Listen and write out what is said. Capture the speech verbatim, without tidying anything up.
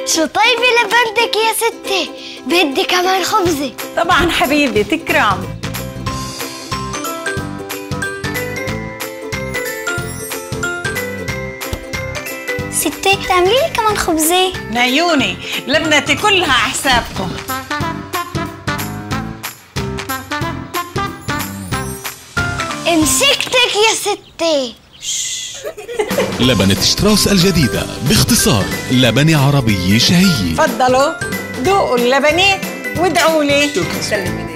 شو طيبة لبنتك يا ستي، بدي كمان خبزة. طبعا حبيبي، تكرم. ستي تعملي لي كمان خبزة؟ من عيوني، لبنتي كلها على حسابكم. مسكتك يا ستي. لبنة شتراوس الجديدة، باختصار لبنة عربية شهية. تفضلوا ذوقوا اللبنة وادعوا لي. شكرا.